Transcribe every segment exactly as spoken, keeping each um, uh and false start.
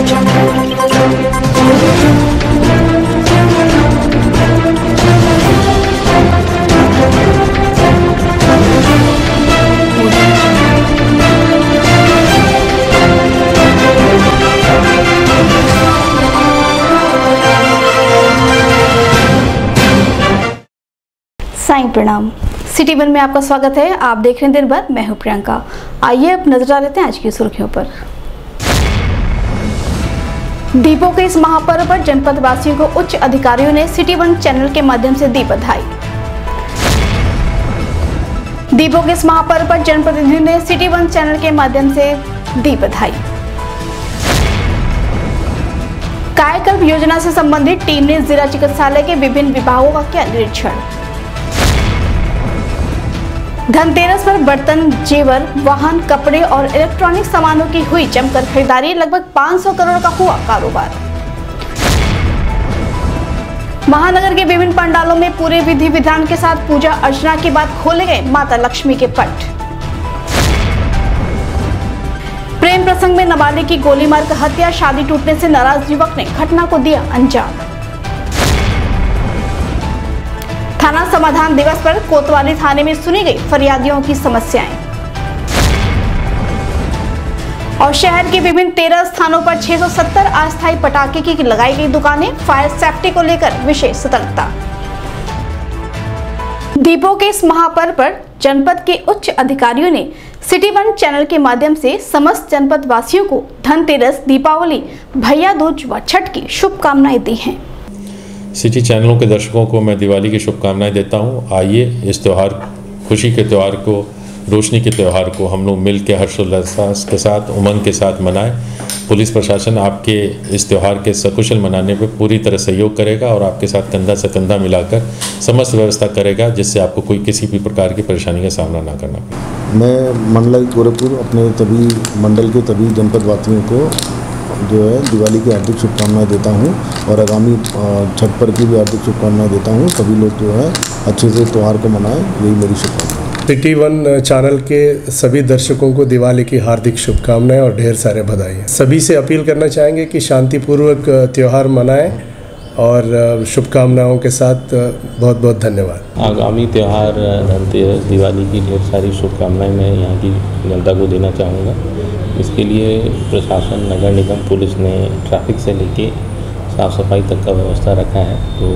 साईं प्रणाम। City one में आपका स्वागत है। आप देख रहे हैं दिन भर, मैं हूं प्रियंका। आइए अब नजर डाल लेते हैं आज की सुर्खियों पर। दीपों के इस महापर्व पर जनपद वासियों को उच्च अधिकारियों ने सिटी वन चैनल के माध्यम से दी बधाई। दीपों के इस महापर्व पर जनप्रतिनिधियों ने सिटी वन चैनल के माध्यम से दी बधाई। कायाकल्प योजना से संबंधित टीम ने जिला चिकित्सालय के विभिन्न विभागों का किया निरीक्षण। धनतेरस पर बर्तन, जेवर, वाहन, कपड़े और इलेक्ट्रॉनिक सामानों की हुई जमकर खरीदारी। लगभग पाँच सौ करोड़ का हुआ कारोबार। महानगर के विभिन्न पंडालों में पूरे विधि विधान के साथ पूजा अर्चना के बाद खोले गए माता लक्ष्मी के पट। प्रेम प्रसंग में नाबालिग की गोली मारकर हत्या, शादी टूटने से नाराज युवक ने घटना को दिया अंजाम। थाना समाधान दिवस पर कोतवाली थाने में सुनी गई फरियादियों की समस्याएं। और शहर के विभिन्न तेरह स्थानों पर छह सौ सत्तर अस्थायी पटाखे की लगाई गई दुकानें। फायर सेफ्टी को लेकर विशेष सतर्कता। दीपों के इस महापर्व पर जनपद के उच्च अधिकारियों ने सिटी वन चैनल के माध्यम से समस्त जनपद वासियों को धनतेरस, दीपावली, भैया दूज व छठ की शुभकामनाएं दी हैं। सिटी चैनलों के दर्शकों को मैं दिवाली की शुभकामनाएं देता हूं। आइए इस त्यौहार, खुशी के त्यौहार को, रोशनी के त्यौहार को हम लोग मिल के हर्षोल्लास के साथ, उमंग के साथ मनाएं। पुलिस प्रशासन आपके इस त्यौहार के सकुशल मनाने में पूरी तरह सहयोग करेगा और आपके साथ कंधा से कंधा मिलाकर समस्त व्यवस्था करेगा, जिससे आपको कोई किसी भी प्रकार की परेशानी का सामना ना करना पड़े। मैं मंडल गोरखपुर अपने तभी मंडल के तभी जनपद वासियों को जो है दिवाली की हार्दिक शुभकामनाएं देता हूं और आगामी छठ पर्व की भी हार्दिक शुभकामनाएं देता हूं। सभी लोग जो है अच्छे से त्यौहार को मनाएं, यही मेरी शुभकामनाएं। सिटी वन चैनल के सभी दर्शकों को दिवाली की हार्दिक शुभकामनाएं और ढेर सारे बधाई। सभी से अपील करना चाहेंगे कि शांतिपूर्वक त्यौहार मनाएं और शुभकामनाओं के साथ बहुत बहुत धन्यवाद। आगामी त्यौहार धनतेरस, दिवाली की ढेर सारी शुभकामनाएं मैं यहाँ की जनता को देना चाहूँगा। इसके लिए प्रशासन, नगर निगम, पुलिस ने ट्रैफिक से लेके साफ़ सफाई तक का व्यवस्था रखा है। तो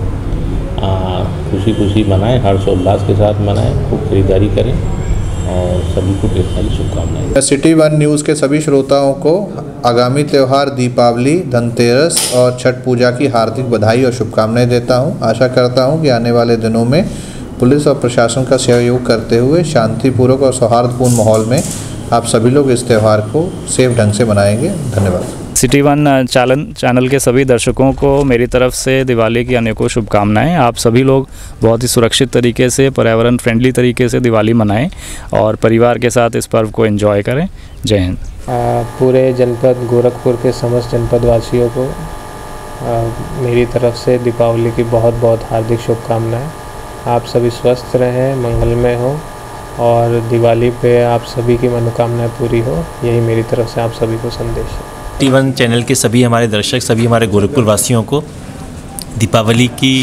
आ, खुशी खुशी मनाएं, हर्षोल्लास के साथ मनाएं, खूब खरीदारी करें और सभी को ढेर सारी शुभकामनाएं। सिटी वन न्यूज़ के सभी श्रोताओं को आगामी त्यौहार दीपावली, धनतेरस और छठ पूजा की हार्दिक बधाई और शुभकामनाएं देता हूं। आशा करता हूं कि आने वाले दिनों में पुलिस और प्रशासन का सहयोग करते हुए शांतिपूर्वक और सौहार्दपूर्ण माहौल में आप सभी लोग इस त्यौहार को सेफ ढंग से मनाएंगे। धन्यवाद। सिटी वन चैनल चैनल के सभी दर्शकों को मेरी तरफ से दिवाली की अनेकों शुभकामनाएं। आप सभी लोग बहुत ही सुरक्षित तरीके से, पर्यावरण फ्रेंडली तरीके से दिवाली मनाएं और परिवार के साथ इस पर्व को एंजॉय करें। जय हिंद। पूरे जनपद गोरखपुर के समस्त जनपद वासियों को आ, मेरी तरफ से दीपावली की बहुत बहुत हार्दिक शुभकामनाएं। आप सभी स्वस्थ रहें, मंगलमय हो और दिवाली पे आप सभी की मनोकामनाएं पूरी हो, यही मेरी तरफ से आप सभी को संदेश है। सिटी वन चैनल के सभी हमारे दर्शक, सभी हमारे गोरखपुर वासियों को दीपावली की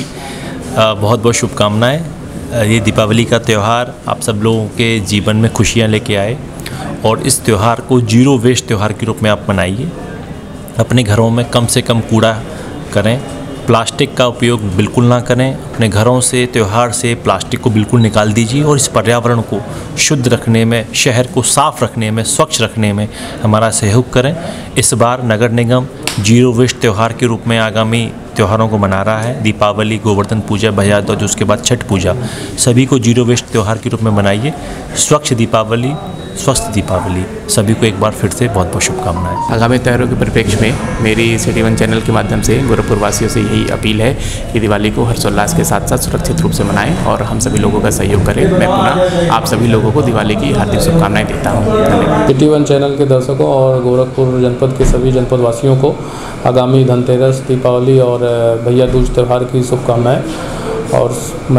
बहुत बहुत शुभकामनाएं। ये दीपावली का त्यौहार आप सब लोगों के जीवन में खुशियां लेके आए और इस त्यौहार को जीरो वेस्ट त्यौहार के रूप में आप मनाइए। अपने घरों में कम से कम कूड़ा करें, प्लास्टिक का उपयोग बिल्कुल ना करें। अपने घरों से, त्यौहार से प्लास्टिक को बिल्कुल निकाल दीजिए और इस पर्यावरण को शुद्ध रखने में, शहर को साफ़ रखने में, स्वच्छ रखने में हमारा सहयोग करें। इस बार नगर निगम जीरो वेस्ट त्यौहार के रूप में आगामी त्योहारों को मना रहा है। दीपावली, गोवर्धन पूजा, भैया दूज, उसके बाद छठ पूजा, सभी को जीरो वेस्ट त्यौहार के रूप में मनाइए। स्वच्छ दीपावली, स्वस्थ दीपावली। सभी को एक बार फिर से बहुत बहुत शुभकामनाएं। आगामी त्योहारों के परिप्रेक्ष्य में मेरी सिटी वन चैनल के माध्यम से गोरखपुर वासियों से यही अपील है कि दिवाली को हर्षोल्लास के साथ साथ सुरक्षित रूप से मनाएं और हम सभी लोगों का सहयोग करें। मैं पुनः आप सभी लोगों को दिवाली की हार्दिक शुभकामनाएं देता हूँ। धन्यवाद। सिटी वन चैनल के दर्शकों और गोरखपुर जनपद के सभी जनपद वासियों को आगामी धनतेरस, दीपावली और भैया दूज त्यौहार की शुभकामनाएं। और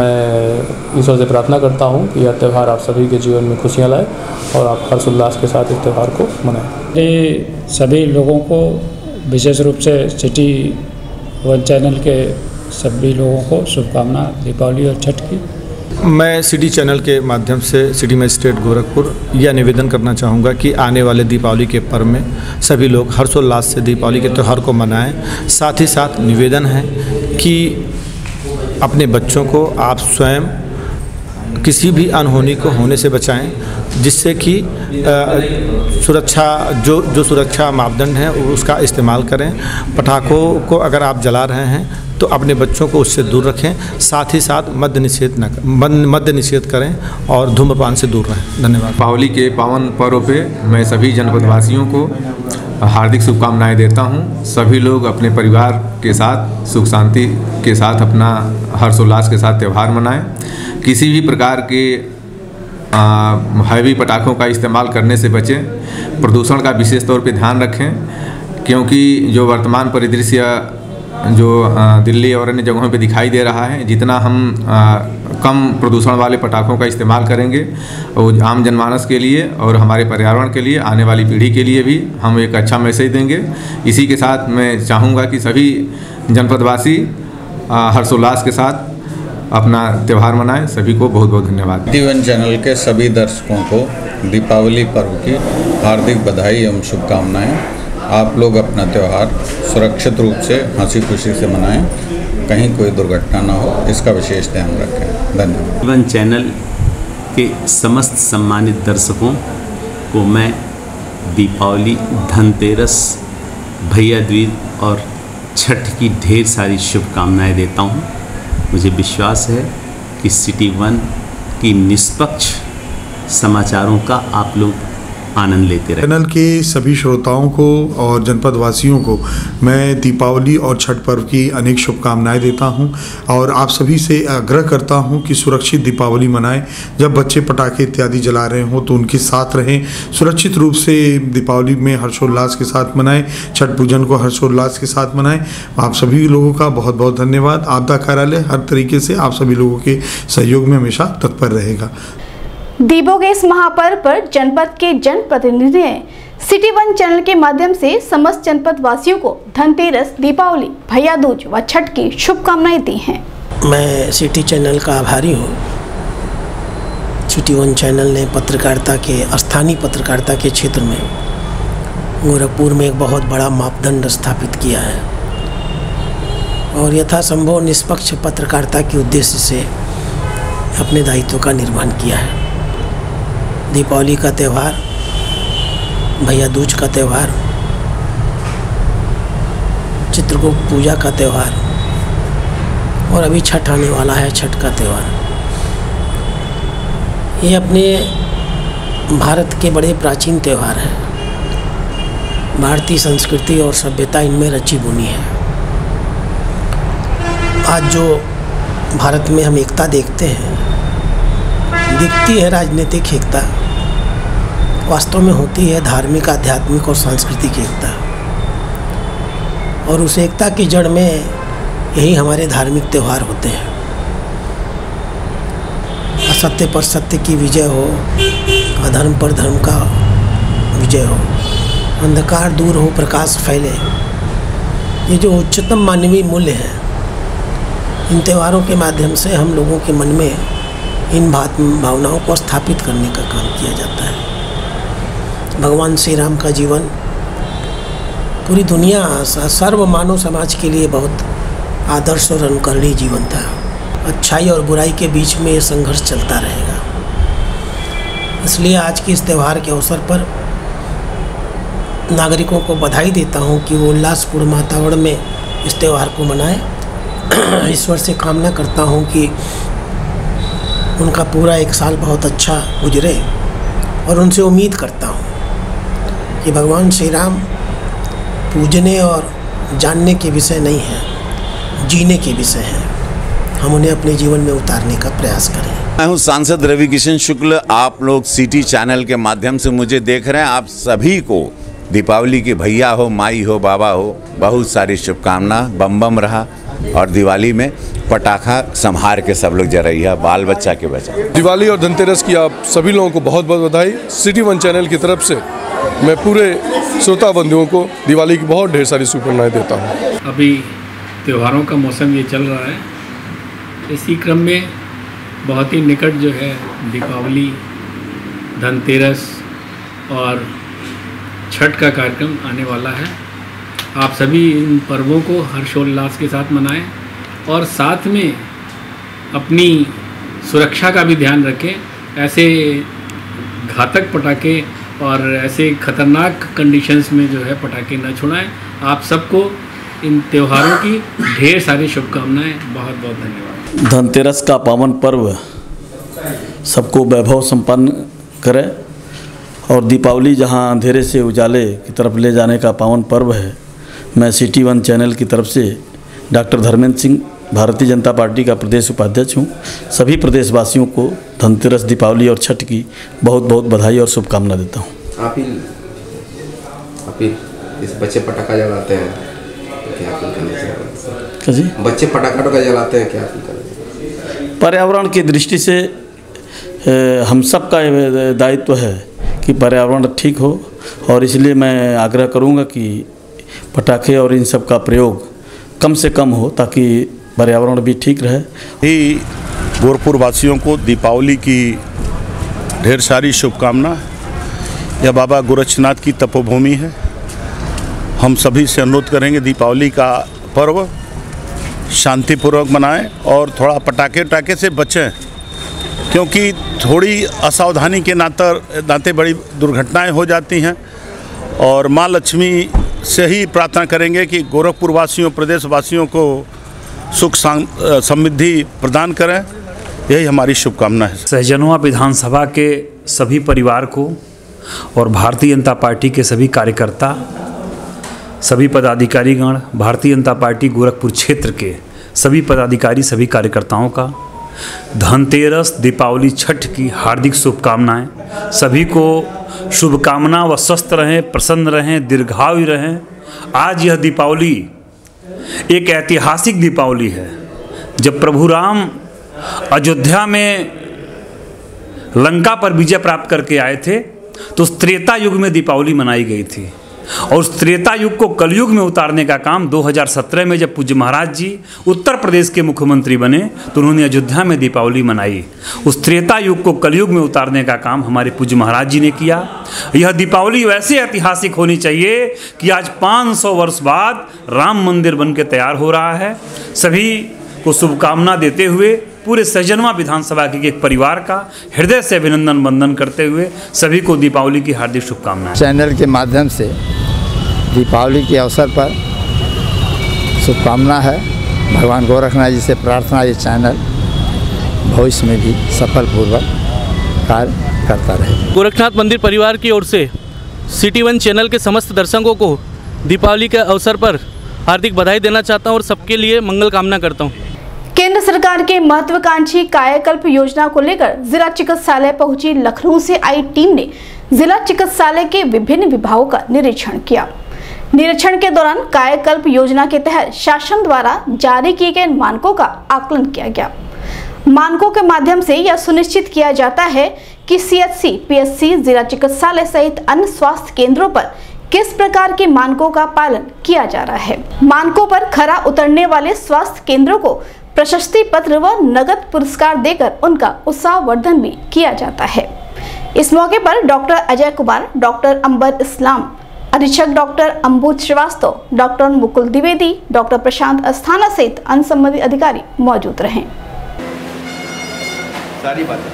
मैं ईश्वर से प्रार्थना करता हूं कि यह त्यौहार आप सभी के जीवन में खुशियां लाए और आप हर्षोल्लास के साथ इस त्यौहार को मनाएं। सभी लोगों को विशेष रूप से सिटी वन चैनल के सभी लोगों को शुभकामना दीपावली और छठ की। मैं सिटी चैनल के माध्यम से सिटी मजिस्ट्रेट गोरखपुर यह निवेदन करना चाहूँगा कि आने वाले दीपावली के पर्व में सभी लोग हर्षोल्लास से दीपावली के त्यौहार को मनाएं। साथ ही साथ निवेदन है कि अपने बच्चों को आप स्वयं किसी भी अनहोनी को होने से बचाएं, जिससे कि सुरक्षा जो जो सुरक्षा मापदंड है उसका इस्तेमाल करें। पटाखों को अगर आप जला रहे हैं तो अपने बच्चों को उससे दूर रखें। साथ ही साथ मद्य निषेध न मद्य निषेध करें और धूम्रपान से दूर रहें। धन्यवाद। दीपावली के पावन पर्व पे मैं सभी जनपदवासियों को हार्दिक शुभकामनाएं देता हूं। सभी लोग अपने परिवार के साथ सुख शांति के साथ अपना हर्षोल्लास के साथ त्यौहार मनाएं। किसी भी प्रकार के हैवी पटाखों का इस्तेमाल करने से बचें। प्रदूषण का विशेष तौर पे ध्यान रखें, क्योंकि जो वर्तमान परिदृश्य जो दिल्ली और अन्य जगहों पे दिखाई दे रहा है, जितना हम आ, कम प्रदूषण वाले पटाखों का इस्तेमाल करेंगे वो आम जनमानस के लिए और हमारे पर्यावरण के लिए, आने वाली पीढ़ी के लिए भी हम एक अच्छा मैसेज देंगे। इसी के साथ मैं चाहूँगा कि सभी जनपदवासी हर्षोल्लास के साथ अपना त्यौहार मनाएं। सभी को बहुत बहुत धन्यवाद। सिटी वन चैनल के सभी दर्शकों को दीपावली पर्व की हार्दिक बधाई एवं शुभकामनाएं। आप लोग अपना त्यौहार सुरक्षित रूप से हंसी खुशी से मनाएं, कहीं कोई दुर्घटना ना हो, इसका विशेष ध्यान रखें। धन्यवाद। वन चैनल के समस्त सम्मानित दर्शकों को मैं दीपावली, धनतेरस, भैया दूज और छठ की ढेर सारी शुभकामनाएं देता हूं। मुझे विश्वास है कि सिटी वन की निष्पक्ष समाचारों का आप लोग आनंद लेते रहे। चैनल के सभी श्रोताओं को और जनपद वासियों को मैं दीपावली और छठ पर्व की अनेक शुभकामनाएं देता हूं और आप सभी से आग्रह करता हूं कि सुरक्षित दीपावली मनाएं। जब बच्चे पटाखे इत्यादि जला रहे हों तो उनके साथ रहें। सुरक्षित रूप से दीपावली में हर्षोल्लास के साथ मनाएं, छठ पूजन को हर्षोल्लास के साथ मनाएं। आप सभी लोगों का बहुत बहुत धन्यवाद। आपदा कार्यालय हर तरीके से आप सभी लोगों के सहयोग में हमेशा तत्पर रहेगा। दीपों के इस महापर्व पर जनपद के जनप्रतिनिधि ने सिटी वन चैनल के माध्यम से समस्त जनपद वासियों को धनतेरस, दीपावली, भैया दूज व छठ की शुभकामनाएं दी हैं। मैं सिटी चैनल का आभारी हूँ। सिटी वन चैनल ने पत्रकारिता के स्थानीय पत्रकारिता के क्षेत्र में गोरखपुर में एक बहुत बड़ा मापदंड स्थापित किया है और यथासंभव निष्पक्ष पत्रकारिता के उद्देश्य से अपने दायित्व का निर्वहन किया है। दीपावली का त्यौहार, भैया दूज का त्यौहार, चित्रगुप्त पूजा का त्यौहार और अभी छठ आने वाला है, छठ का त्यौहार, ये अपने भारत के बड़े प्राचीन त्यौहार हैं। भारतीय संस्कृति और सभ्यता इनमें रची बुनी है। आज जो भारत में हम एकता देखते हैं, दिखती है राजनीतिक एकता, वास्तव में होती है धार्मिक, आध्यात्मिक और सांस्कृतिक एकता। और उस एकता की जड़ में यही हमारे धार्मिक त्यौहार होते हैं। असत्य पर सत्य की विजय हो, अधर्म पर धर्म का विजय हो, अंधकार दूर हो, प्रकाश फैले, ये जो उच्चतम मानवीय मूल्य हैं, इन त्योहारों के माध्यम से हम लोगों के मन में इन भावनाओं को स्थापित करने का काम किया जाता है। भगवान श्री राम का जीवन पूरी दुनिया, सर्व मानव समाज के लिए बहुत आदर्श और अनुकरणीय जीवन था। अच्छाई और बुराई के बीच में ये संघर्ष चलता रहेगा। इसलिए आज के इस त्यौहार के अवसर पर नागरिकों को बधाई देता हूँ कि वो उल्लासपूर्ण वातावरण में इस त्यौहार को मनाएं। ईश्वर से कामना करता हूँ कि उनका पूरा एक साल बहुत अच्छा गुजरे और उनसे उम्मीद करता हूँ कि भगवान श्री राम पूजने और जानने के विषय नहीं हैं, जीने के विषय हैं। हम उन्हें अपने जीवन में उतारने का प्रयास करें। मैं हूँ सांसद रवि किशन शुक्ल। आप लोग सिटी चैनल के माध्यम से मुझे देख रहे हैं। आप सभी को दीपावली की भैया हो, माई हो, बाबा हो, बहुत सारी शुभकामना। बम बम रहा। और दिवाली में पटाखा संभार के सब लोग जराइए, बाल बच्चा के बचा। दिवाली और धनतेरस की आप सभी लोगों को बहुत बहुत बधाई। सिटी वन चैनल की तरफ से मैं पूरे श्रोता बंधुओं को दिवाली की बहुत ढेर सारी शुभकामनाएं देता हूँ। अभी त्योहारों का मौसम ये चल रहा है, इसी क्रम में बहुत ही निकट जो है दीपावली, धनतेरस और छठ का कार्यक्रम आने वाला है। आप सभी इन पर्वों को हर्षोल्लास के साथ मनाएं और साथ में अपनी सुरक्षा का भी ध्यान रखें। ऐसे घातक पटाखे और ऐसे खतरनाक कंडीशंस में जो है पटाखे न छुड़ाएं। आप सबको इन त्योहारों की ढेर सारी शुभकामनाएं। बहुत बहुत धन्यवाद। धनतेरस का पावन पर्व सबको वैभव संपन्न करे और दीपावली जहां अंधेरे से उजाले की तरफ ले जाने का पावन पर्व है। मैं सिटी वन चैनल की तरफ से डॉक्टर धर्मेंद्र सिंह, भारतीय जनता पार्टी का प्रदेश उपाध्यक्ष हूं, सभी प्रदेशवासियों को धनतेरस, दीपावली और छठ की बहुत बहुत बधाई और शुभकामना देता हूं। आप ही आप ही इस बच्चे पटाखा जलाते हैं तो क्या अपील करना चाहिए? कैसे बच्चे पटाखा तो जलाते हैं, क्या अपील करना चाहिए? पर्यावरण की दृष्टि से हम सब का दायित्व है कि पर्यावरण ठीक हो और इसलिए मैं आग्रह करूंगा कि पटाखे और इन सब का प्रयोग कम से कम हो ताकि पर्यावरण भी ठीक रहे। ही गोरखपुर वासियों को दीपावली की ढेर सारी शुभकामना। यह बाबा गोरक्षनाथ की तपोभूमि है। हम सभी से अनुरोध करेंगे दीपावली का पर्व शांतिपूर्वक मनाएं और थोड़ा पटाखे वटाखे से बचें, क्योंकि थोड़ी असावधानी के नाते नाते बड़ी दुर्घटनाएं हो जाती हैं। और माँ लक्ष्मी से ही प्रार्थना करेंगे कि गोरखपुर वासियों, प्रदेश वासियों को सुख समृद्धि प्रदान करें। यही हमारी शुभकामना है। सहजनवा विधानसभा के सभी परिवार को और भारतीय जनता पार्टी के सभी कार्यकर्ता, सभी पदाधिकारीगण, भारतीय जनता पार्टी गोरखपुर क्षेत्र के सभी पदाधिकारी, सभी कार्यकर्ताओं का धनतेरस, दीपावली, छठ की हार्दिक शुभकामनाएं। सभी को शुभकामना व स्वस्थ रहें, प्रसन्न रहें, दीर्घायु रहें। आज यह दीपावली एक ऐतिहासिक दीपावली है। जब प्रभु राम अयोध्या में लंका पर विजय प्राप्त करके आए थे तो उस त्रेता युग में दीपावली मनाई गई थी और उस त्रेता युग को कलयुग में उतारने का काम दो हज़ार सत्रह में जब पूज्य महाराज जी उत्तर प्रदेश के मुख्यमंत्री बने तो उन्होंने अयोध्या में दीपावली मनाई। उस त्रेता युग को कलयुग में उतारने का काम हमारे पूज्य महाराज जी ने किया। यह दीपावली वैसे ऐतिहासिक होनी चाहिए कि आज पाँच सौ वर्ष बाद राम मंदिर बन के तैयार हो रहा है। सभी को शुभकामना देते हुए पूरे सहजनवा विधानसभा के एक परिवार का हृदय से अभिनंदन वंदन करते हुए सभी को दीपावली की हार्दिक शुभकामनाएं। चैनल के माध्यम से दीपावली के अवसर पर शुभकामना है। भगवान गोरखनाथ जी से प्रार्थना ये चैनल भविष्य में भी सफलपूर्वक कार्य करता रहे। गोरखनाथ मंदिर परिवार की ओर से सिटी वन चैनल के समस्त दर्शकों को दीपावली के अवसर पर हार्दिक बधाई देना चाहता हूँ और सबके लिए मंगल कामना करता हूँ। केंद्र सरकार के महत्वाकांक्षी कायाकल्प योजना को लेकर जिला चिकित्सालय पहुंची लखनऊ से आई टीम ने जिला चिकित्सालय के विभिन्न विभागों का निरीक्षण किया। निरीक्षण के दौरान कायाकल्प योजना के तहत शासन द्वारा जारी किए गए मानकों का आकलन किया गया। मानकों के माध्यम से यह सुनिश्चित किया जाता है कि सीएचसी, पीएचसी, जिला चिकित्सालय सहित अन्य स्वास्थ्य केंद्रों पर किस प्रकार के मानकों का पालन किया जा रहा है। मानकों पर खरा उतरने वाले स्वास्थ्य केंद्रों को प्रशस्ति पत्र व नगद पुरस्कार देकर उनका उत्साहवर्धन भी किया जाता है। इस मौके पर डॉक्टर अजय कुमार, डॉक्टर अंबर इस्लाम, अधीक्षक doctor Ambuj Srivastava, doctor Mukul Dwivedi, doctor Prashant Asthana सहित अन्य संबंधित अधिकारी मौजूद रहे। सारी बातें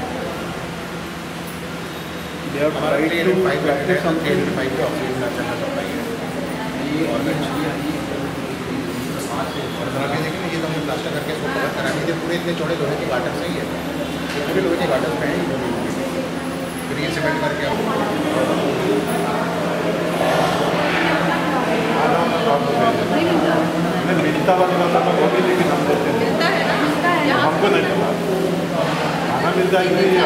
प्लास्टर करके इसको कवर कराने थे। पूरे इतने चौड़े लोहे के गाटर सही है, पूरे लोहे के गाटर पे हैं। फिर ये सीमेंट करके मिलता हुआ लेकिन हम मिलता है ना, हमको नहीं मिलता, खाना मिलता ही नहीं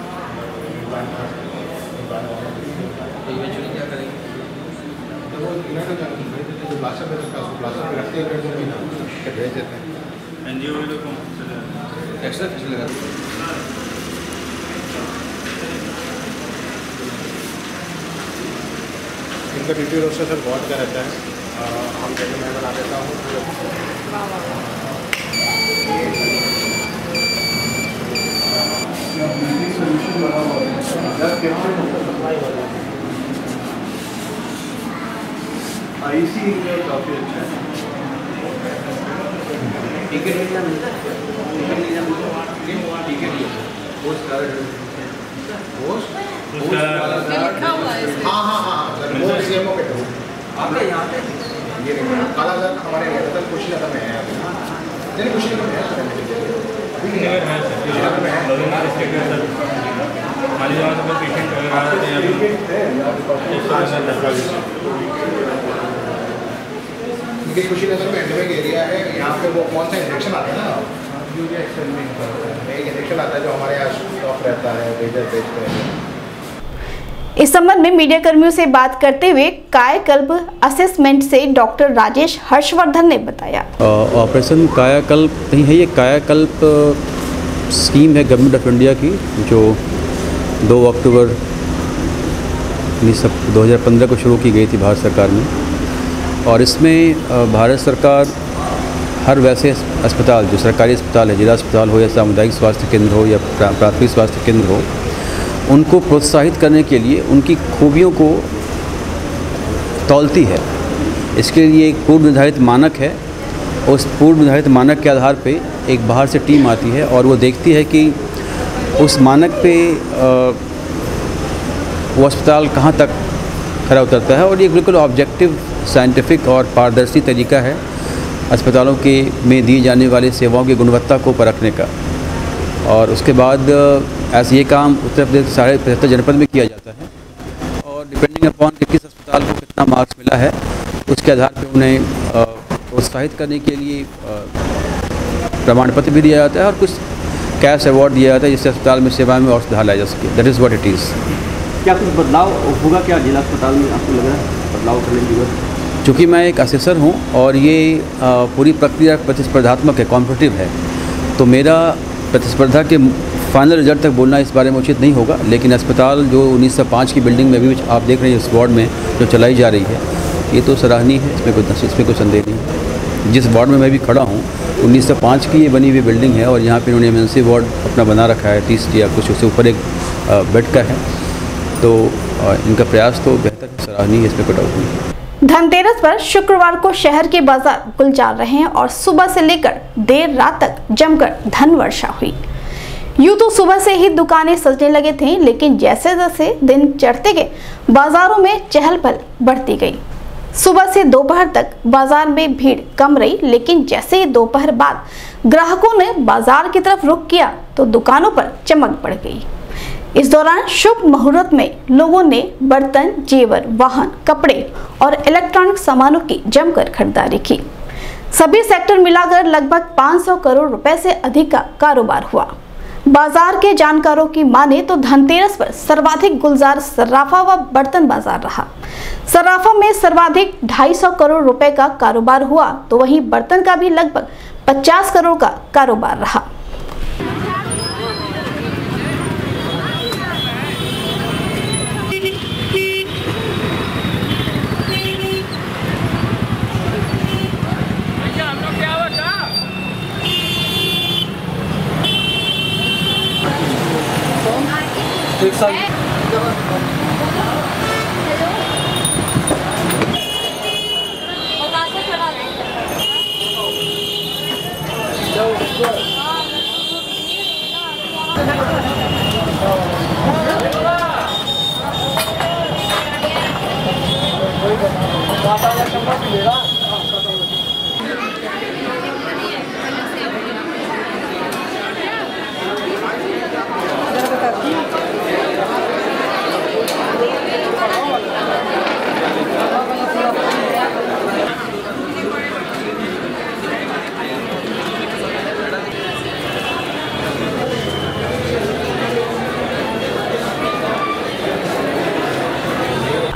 है। डोनेट हो जाता है जो प्लास्टर पे रखा है उसको प्लास्टर पे रखते हैं फिर ना फिर भेज देते हैं एनजीओ वाले को एक्स्ट्रा फीस लगाते हैं। इनका ड्यूटी रोस्टर सर बहुत का रहता है, हम जैसे मैं बना देता हूँ। आईसी काफ़ी अच्छा है। टिकट एरिया मिलता है, टिकट एरिया मिलता है, ticket area post card post हाँ हाँ हाँ सर वो सीएमओ के थ्रू आपका यहाँ पे ये काला सर हमारे यहाँ तक कुछ नहीं में है नहीं कुछ नहीं में है सर अभी नगर है सर में है खाली जगह पर पेशेंट वगैरह आते हैं ये कुशीनगर में एंडमिक एरिया है। यहाँ पे वो कौन सा इंजेक्शन आता है ना यूरिया एक्शन में एक इंजेक्शन आता है जो हमारे यहाँ स्टॉक रहता है रेजर बेचते हैं। इस संबंध में मीडिया कर्मियों से बात करते हुए कायाकल्प असेसमेंट से डॉक्टर राजेश हर्षवर्धन ने बताया ऑपरेशन कायाकल्प नहीं है, ये कायाकल्प स्कीम है गवर्नमेंट ऑफ इंडिया की जो दो अक्टूबर दो हज़ार पंद्रह को शुरू की गई थी भारत सरकार में। और इसमें भारत सरकार हर वैसे अस्पताल जो सरकारी अस्पताल है, जिला अस्पताल हो या सामुदायिक स्वास्थ्य केंद्र हो या प्राथमिक स्वास्थ्य केंद्र हो, उनको प्रोत्साहित करने के लिए उनकी खूबियों को तौलती है। इसके लिए एक पूर्व निर्धारित मानक है, उस पूर्व निर्धारित मानक के आधार पे एक बाहर से टीम आती है और वो देखती है कि उस मानक पे वो अस्पताल कहाँ तक खरा उतरता है। और ये बिल्कुल ऑब्जेक्टिव, साइंटिफिक और पारदर्शी तरीका है अस्पतालों के में दी जाने वाली सेवाओं की गुणवत्ता को परखने का। और उसके बाद ऐसे ये काम उत्तर प्रदेश के साढ़े पचहत्तर जनपद में किया जाता है और डिपेंडिंग अपॉन कि किस अस्पताल को कितना मार्क्स मिला है उसके आधार पर उन्हें प्रोत्साहित करने के लिए प्रमाण पत्र भी दिया जाता है और कुछ कैश अवार्ड दिया जाता है जिससे अस्पताल में सेवा में और सुधार लाया जा सके। That is what it is. क्या कुछ बदलाव होगा क्या जिला अस्पताल में, आपको लग रहा है बदलाव करने की जरूरत? चूँकि मैं एक असेसर हूँ और ये पूरी प्रक्रिया प्रतिस्पर्धात्मक है, कॉम्पिटिटिव है, तो मेरा प्रतिस्पर्धा के फाइनल रिजल्ट तक बोलना इस बारे में उचित नहीं होगा। लेकिन अस्पताल जो उन्नीस सौ पाँच की बिल्डिंग में भी आप देख रहे हैं इस वार्ड में जो चलाई जा रही है, ये तो सराहनीय है, इसमें कोई इसमें कोई संदेह नहीं है। जिस वार्ड में मैं भी खड़ा हूँ उन्नीस सौ पाँच की ये बनी हुई बिल्डिंग है और यहाँ पे इन्होंने इमरजेंसी वार्ड अपना बना रखा है, तीस या कुछ उससे ऊपर एक बेड का है, तो इनका प्रयास तो बेहतर है, सराहनीय है, इसमें कोई डाउट नहीं है। धनतेरस पर शुक्रवार को शहर के बाजार गुलजार रहे हैं और सुबह से लेकर देर रात तक जमकर धन वर्षा हुई। यूं तो सुबह से ही दुकानें सजने लगे थे, लेकिन जैसे जैसे दिन चढ़ते गए बाजारों में चहल पहल बढ़ती गई। सुबह से दोपहर तक बाजार में भीड़ कम रही, लेकिन जैसे ही दोपहर बाद ग्राहकों ने बाजार की तरफ रुख किया तो दुकानों पर चमक बढ़ गई। इस दौरान शुभ मुहूर्त में लोगों ने बर्तन, जेवर, वाहन, कपड़े और इलेक्ट्रॉनिक सामानों की जमकर खरीदारी की। सभी सेक्टर मिलाकर लगभग पाँच सौ करोड़ रुपए से अधिक का कारोबार हुआ। बाजार के जानकारों की माने तो धनतेरस पर सर्वाधिक गुलजार सर्राफा व बर्तन बाजार रहा। सर्राफा में सर्वाधिक ढाई सौ करोड़ रुपए का कारोबार हुआ, तो वहीं बर्तन का भी लगभग पचास करोड़ का कारोबार रहा। एक साल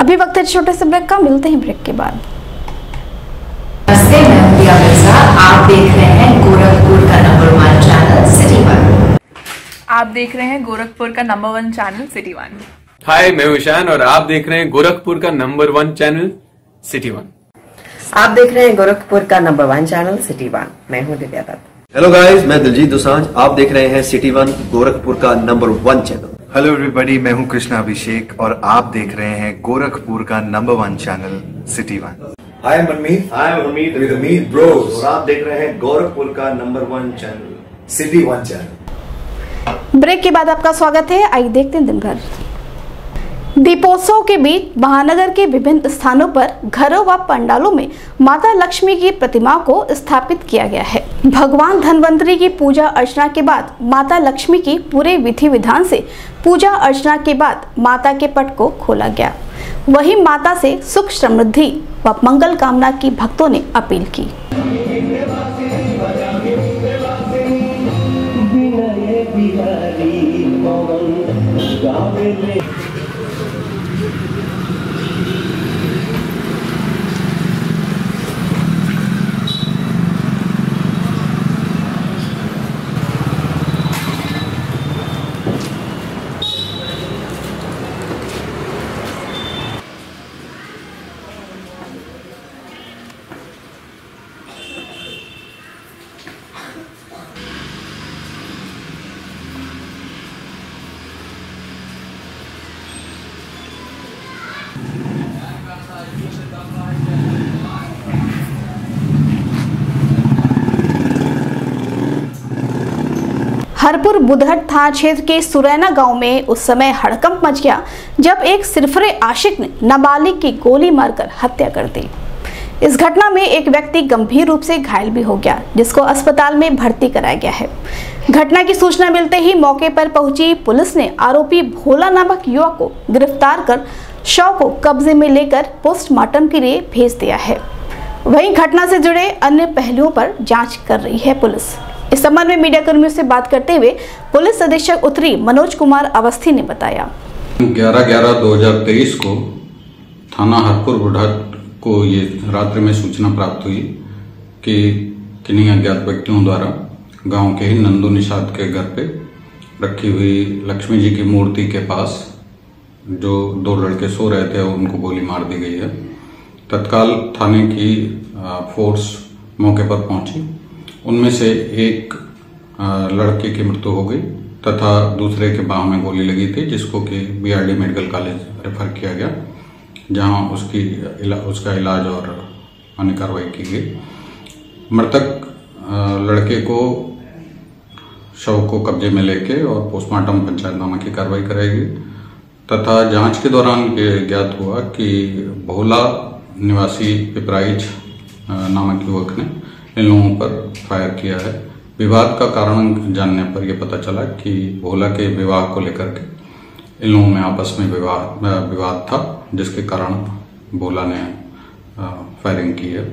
अभी वक्त है छोटे से ब्रेक का, मिलते हैं ब्रेक के बाद। नमस्ते, मैं हूं प्रिया मिर्जा। आप देख रहे हैं गोरखपुर का number one channel city one. आप देख रहे हैं गोरखपुर का number one channel city one. Hi, मैं हूं ईशान और आप देख रहे हैं गोरखपुर का number one channel city one. आप देख रहे हैं गोरखपुर का number one channel city one. मैं हूं दिव्या दत्त। हेलो गाइस, मैं दिलजीत दोसांझ। आप देख रहे हैं सिटी वन, गोरखपुर का number one channel. Hello everybody, मैं हूं कृष्णा अभिषेक और आप देख रहे हैं गोरखपुर का number one channel city one. Hi I am Manmeet. Hi I am Hameed with Hameed bros और आप देख रहे हैं गोरखपुर का number one channel city one channel. Break के बाद आपका स्वागत है। आइए देखते हैं दिन भर। दीपोत्सव के बीच महानगर के विभिन्न स्थानों पर घरों व पंडालों में माता लक्ष्मी की प्रतिमा को स्थापित किया गया है। भगवान धन्वंतरी की पूजा अर्चना के बाद माता लक्ष्मी की पूरे विधि विधान से पूजा अर्चना के बाद माता के पट को खोला गया। वहीं माता से सुख समृद्धि व मंगल कामना की भक्तों ने अपील की। हरपुर बुधहट थाना क्षेत्र के सुरैना गांव में उस समय हड़कंप मच गया जब एक सिरफरे आशिक ने नाबालिग की गोली मारकर हत्या कर दी। इस घटना में एक व्यक्ति गंभीर रूप से घायल भी हो गया, जिसको अस्पताल में भर्ती कराया गया है। घटना की सूचना मिलते ही मौके पर पहुंची पुलिस ने आरोपी भोला नामक युवक को गिरफ्तार कर शव को कब्जे में लेकर पोस्टमार्टम के लिए भेज दिया है। वहीं घटना से जुड़े अन्य पहलुओं पर जाँच कर रही है पुलिस। इस संबंध में मीडिया कर्मियों से बात करते हुए पुलिस अधीक्षक उत्तरी मनोज कुमार अवस्थी ने बताया। ग्यारह ग्यारह दो हजार तेईस को थाना हरपुर बुढ़ाट को ये रात्रि में सूचना प्राप्त हुई कि किन्हीं अज्ञात व्यक्तियों द्वारा गांव के ही नंदू निषाद के घर पे रखी हुई लक्ष्मी जी की मूर्ति के पास जो दो लड़के सो रहे थे उनको गोली मार दी गई है। तत्काल थाने की फोर्स मौके पर पहुंची। उनमें से एक लड़के की मृत्यु हो गई तथा दूसरे के बाह में गोली लगी थी, जिसको कि बीआरडी मेडिकल कॉलेज रेफर किया गया, जहां उसकी इला, उसका इलाज और अन्य कार्रवाई की गई। मृतक लड़के को शव को कब्जे में लेके और पोस्टमार्टम पंचायतनामा की कार्रवाई कराएगी तथा जांच के दौरान ये ज्ञात हुआ कि भोला निवासी पिपराइच नामक युवक ने इन लोगों पर फायर किया है। विवाद का कारण जानने पर यह पता चला कि भोला के विवाह को लेकर के इन लोगों में आपस में विवाद विवाद था, जिसके कारण भोला ने फायरिंग की है।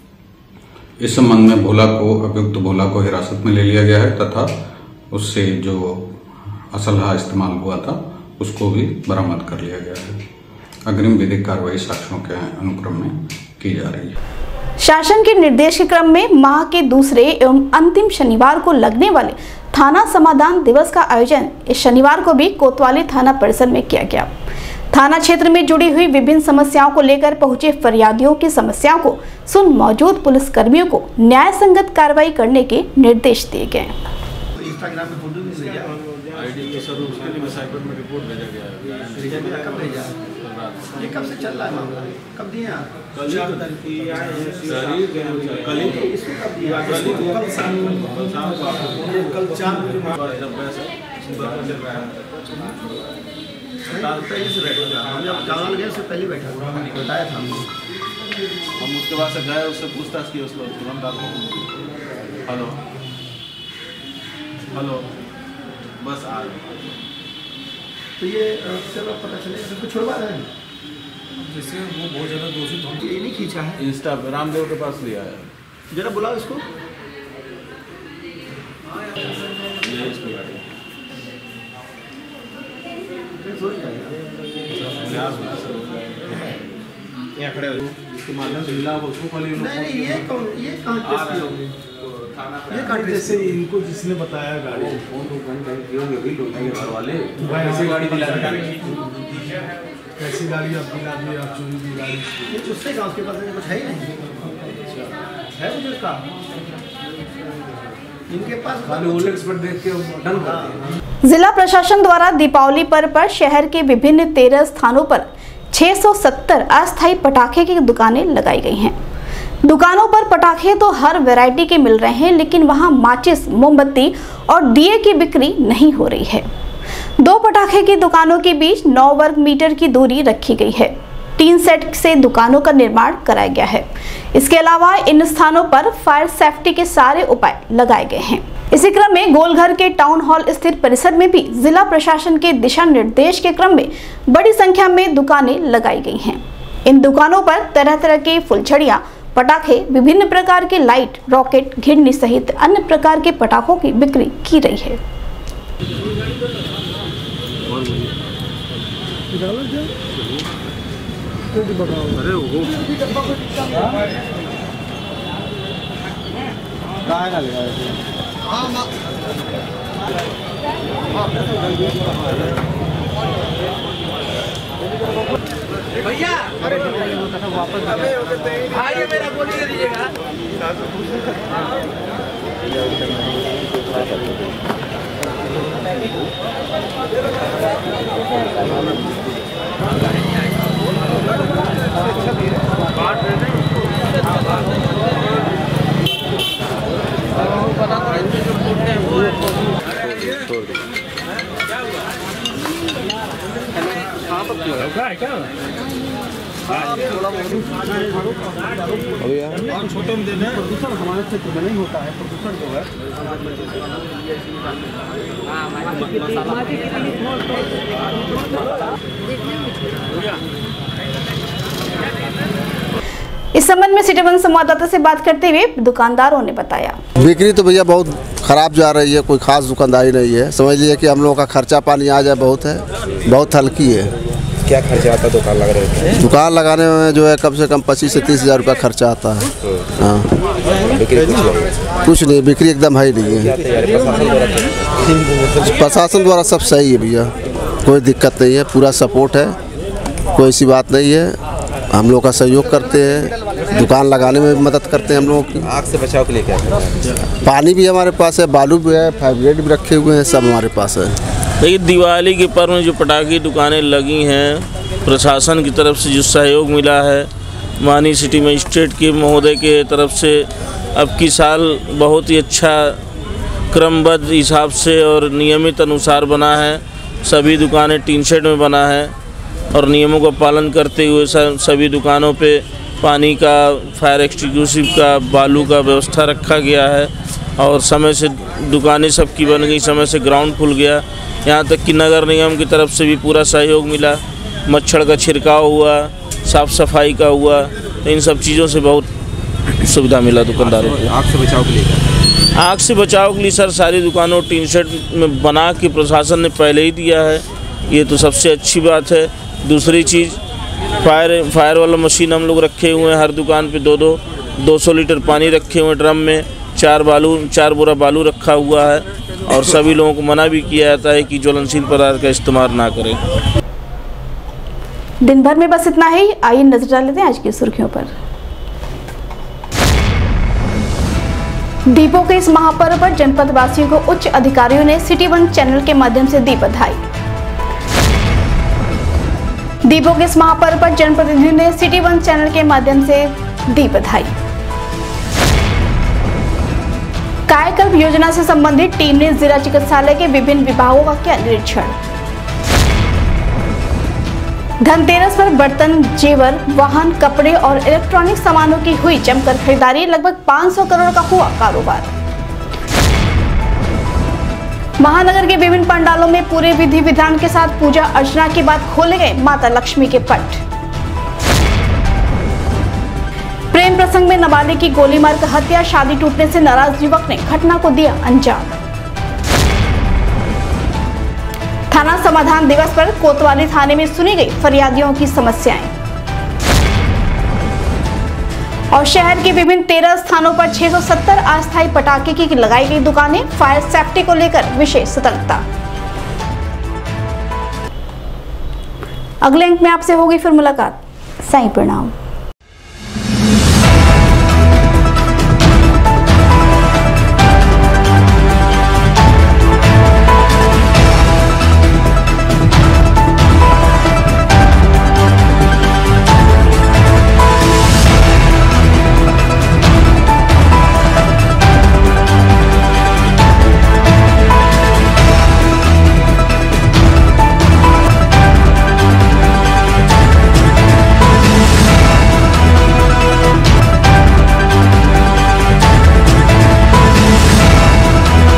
इस संबंध में भोला को अभियुक्त भोला को हिरासत में ले लिया गया है तथा उससे जो असलहा इस्तेमाल हुआ था उसको भी बरामद कर लिया गया है। अग्रिम विधिक कार्रवाई साक्ष्यों के अनुक्रम में की जा रही है। शासन के निर्देश के क्रम में माह के दूसरे एवं अंतिम शनिवार को लगने वाले थाना समाधान दिवस का आयोजन इस शनिवार को भी कोतवाली थाना परिसर में किया गया। थाना क्षेत्र में जुड़ी हुई विभिन्न समस्याओं को लेकर पहुंचे फरियादियों की समस्याओं को सुन मौजूद पुलिस कर्मियों को न्याय संगत कार्रवाई करने के निर्देश दिए गए। ये कब से चल रहा है मामला? कब दिए आप? कल ही कल ही कल ही इसको कब दिया? कल शाम कल शाम कल चार बजे जब वैसे पहले से बैठा था। हम जब जाना लगे उससे पहले बैठा था, बताया था हमने। हम उसके बाद से गए, उससे पूछताछ की, उसको तुरंत आपको हेलो हेलो बस आ रहे। तो ये चलो पता चलेगा, सबको छुड़वा रहे हैं जैसे वो बहुत ज़्यादा दोषित होंगे। ये नहीं खींचा है, इंस्टा पे रामदेव के पास लिया है। जरा बुलाओ इसको। ये इसको यहाँ खड़े हो जिसके माध्यम से मिला होगा उसको कॉल ये ये कौन ये कहाँ ये कहाँ जैसे इनको जिसने बताया गाड़ी फोन तो कहीं कहीं किए होंगे भी लोग घर वाले कैसी गाड़ी दिला कैसी गाड़ी आप दिला दी आप चोरी की गाड़ी ये उससे गाँव के पास कुछ है ही नहीं है मुझे का इनके पास खाली ओलेक्स पर देख के डन करते हैं। जिला प्रशासन द्वारा दीपावली पर्व पर शहर के विभिन्न तेरह स्थानों पर छह सौ सत्तर अस्थायी पटाखे की दुकानें लगाई गई हैं। दुकानों पर पटाखे तो हर वैरायटी के मिल रहे हैं, लेकिन वहां माचिस, मोमबत्ती और दिए की बिक्री नहीं हो रही है। दो पटाखे की दुकानों के बीच नौ वर्ग मीटर की दूरी रखी गई है। तीन सेट से दुकानों का निर्माण कराया गया है। इसके अलावा इन स्थानों पर फायर सेफ्टी के सारे उपाय लगाए गए हैं। इसी क्रम में गोलघर के टाउन हॉल स्थित परिसर में भी जिला प्रशासन के दिशा निर्देश के क्रम में बड़ी संख्या में दुकानें लगाई गई हैं। इन दुकानों पर तरह तरह के फुलझड़ियां, पटाखे, विभिन्न प्रकार के लाइट, रॉकेट, घिरनी सहित अन्य प्रकार के पटाखों की बिक्री की रही है। भैया वापस आइए, मेरा गोली दे दीजिएगा। छोटे में देना प्रदूषण हमारे क्षेत्र में नहीं होता है। प्रदूषण जो है इस संबंध में सिटी वन संवाददाता से बात करते हुए दुकानदारों ने बताया, बिक्री तो भैया बहुत ख़राब जा रही है, कोई खास दुकानदारी नहीं है। समझ लीजिए कि हम लोगों का खर्चा पानी आ जाए बहुत है, बहुत हल्की है। क्या खर्चा आता है दुकान लगा रहे हैं? दुकान लगाने में जो है कम से कम पच्चीस से तीस हज़ार रुपया खर्चा आता है। हाँ, बिक्री कुछ नहीं, बिक्री एकदम है ही नहीं है। प्रशासन द्वारा सब सही है भैया, कोई दिक्कत नहीं है, पूरा सपोर्ट है, कोई ऐसी बात नहीं है। हम लोग का सहयोग करते हैं, दुकान लगाने में भी मदद करते हैं हम लोगों की। आग से बचाव के लिए क्या करना है? पानी भी हमारे पास है, बालू भी है, फाइव ग्रेड भी रखे हुए हैं, सब हमारे पास है। देखिए, दिवाली के पर्व में जो पटाखे दुकानें लगी हैं, प्रशासन की तरफ से जो सहयोग मिला है, माननीय सिटी मजिस्ट्रेट के महोदय के तरफ से अब की साल बहुत ही अच्छा क्रमबद्ध हिसाब से और नियमित अनुसार बना है। सभी दुकानें टीन शेड में बना है और नियमों का पालन करते हुए सभी दुकानों पे पानी का, फायर एक्सटिंग्विशर का, बालू का व्यवस्था रखा गया है और समय से दुकानें सबकी बन गई, समय से ग्राउंड खुल गया। यहाँ तक कि नगर निगम की तरफ से भी पूरा सहयोग मिला, मच्छर का छिड़काव हुआ, साफ़ सफाई का हुआ, तो इन सब चीज़ों से बहुत सुविधा मिला दुकानदारों को। आग से बचाव के लिए आग से बचाव के लिए सर सारी दुकानों टीन शेड में बना के प्रशासन ने पहले ही दिया है, ये तो सबसे अच्छी बात है। दूसरी चीज़, फायर फायर वाला मशीन हम लोग रखे हुए हैं, हर दुकान पे दो दो दो सौ लीटर पानी रखे हुए हैं ड्रम में, चार बालू चार बोरा बालू रखा हुआ है और सभी लोगों को मना भी किया जाता है कि ज्वलनशील पदार्थ का इस्तेमाल ना करें। दिन भर में बस इतना ही। आइए नजर डाल लेते हैं आज की सुर्खियों पर। दीपों के इस महापर्व पर जनपद वासियों को उच्च अधिकारियों ने सिटी वन चैनल के माध्यम से दी बधाई। दीपों के इस महापर्व पर जनप्रतिनिधियों ने सिटी वन चैनल के माध्यम से दी बधाई। कायाकल्प योजना से संबंधित टीम ने जिला चिकित्सालय के विभिन्न विभागों का किया निरीक्षण। धनतेरस पर बर्तन, जेवर, वाहन, कपड़े और इलेक्ट्रॉनिक सामानों की हुई जमकर खरीदारी। लगभग पाँच सौ करोड़ का हुआ कारोबार। महानगर के विभिन्न पंडालों में पूरे विधि विधान के साथ पूजा अर्चना के बाद खोले गए माता लक्ष्मी के पट। प्रेम प्रसंग में नाबालिग की गोली मारकर हत्या, शादी टूटने से नाराज युवक ने घटना को दिया अंजाम। थाना समाधान दिवस पर कोतवाली थाने में सुनी गई फरियादियों की समस्याएं। और शहर के विभिन्न तेरह स्थानों पर छह सौ सत्तर अस्थायी पटाखे की लगाई गई दुकानें, फायर सेफ्टी को लेकर विशेष सतर्कता। अगले अंक में आपसे होगी फिर मुलाकात। साईं प्रणाम।